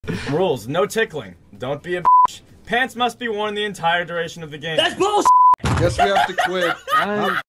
Rules: no tickling. Don't be a bitch. Pants must be worn the entire duration of the game. That's bullshit! Guess we have to quit.